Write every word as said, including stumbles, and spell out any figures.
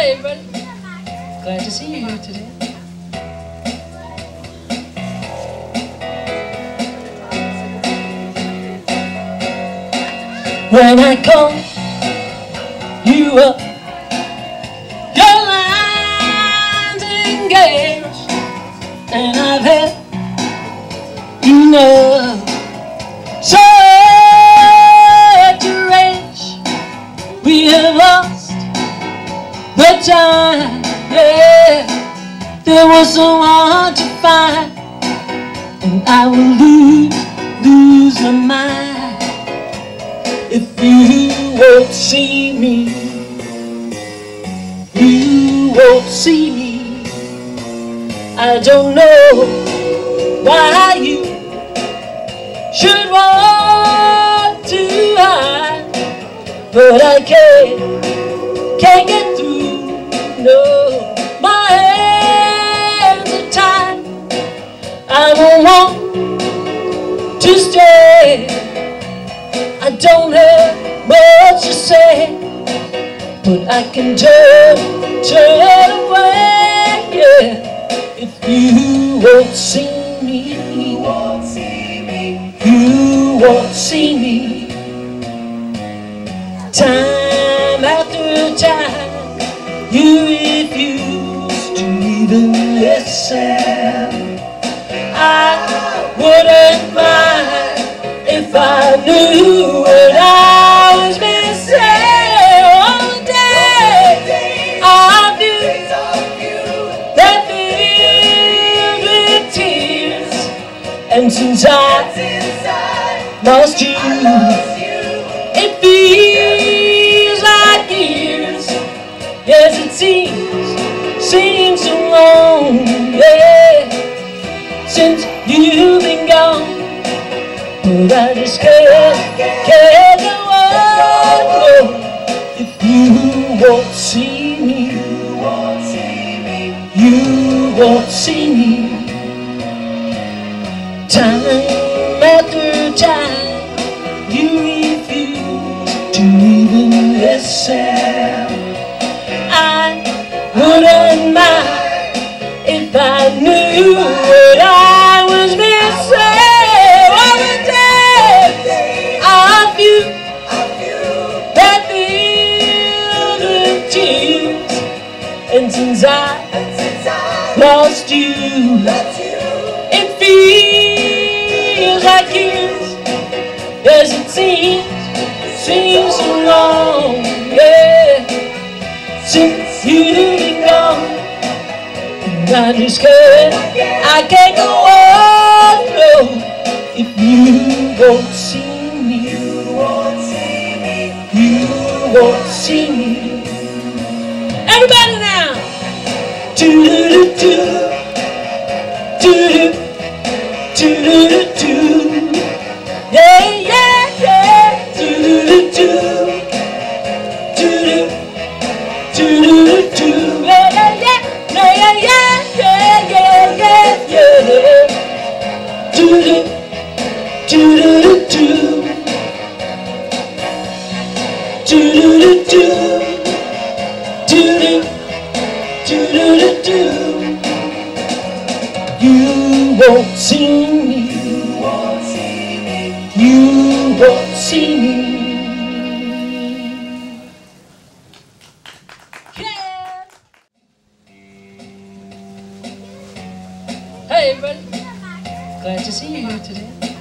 Hey everybody, glad to see you here today. When I call you up, your line's engaged, and I've had enough. So at your age, we have lost the time, yeah. There was so hard to find, and I will lose, lose my mind if you won't see me. You won't see me. I don't know why you should want to hide, but I can't, can't get through, no. My hands are tied, I won't want to stay. I don't have much to say, but I can turn, turn away, yeah. If you won't see me, you won't see me, you won't see me. Time after time, you refuse to even listen. I wouldn't mind if I knew what I was missing. All the day of you that filled with tears, and since I lost you, it feels like years. Yes, it seems, seems so long, yeah, since you've been gone. But I just can't, can't go on, no. If you won't see me, you won't see me, you won't see me. Time after time, you refuse to even listen. I wouldn't mind if I knew what I was missing. And since I lost you, it feels like years. Yes, it seems, seems so long, yeah, since you've been gone. And I just can't, I can't go on, no. If you won't see me, you won't see me, you won't see me. Everybody now! Do-do-do-do, do-do, do-do-do-do, yeah, yeah, yeah, do-do-do-do, do-do, do-do-do-do, yeah, yeah, yeah, yeah, yeah, yeah, yeah, yeah, yeah, do-do, do-do-do-do, do-do-do-do. You won't see me, you won't see me, you won't see me. Yeah. Hey everybody, glad to see you here today.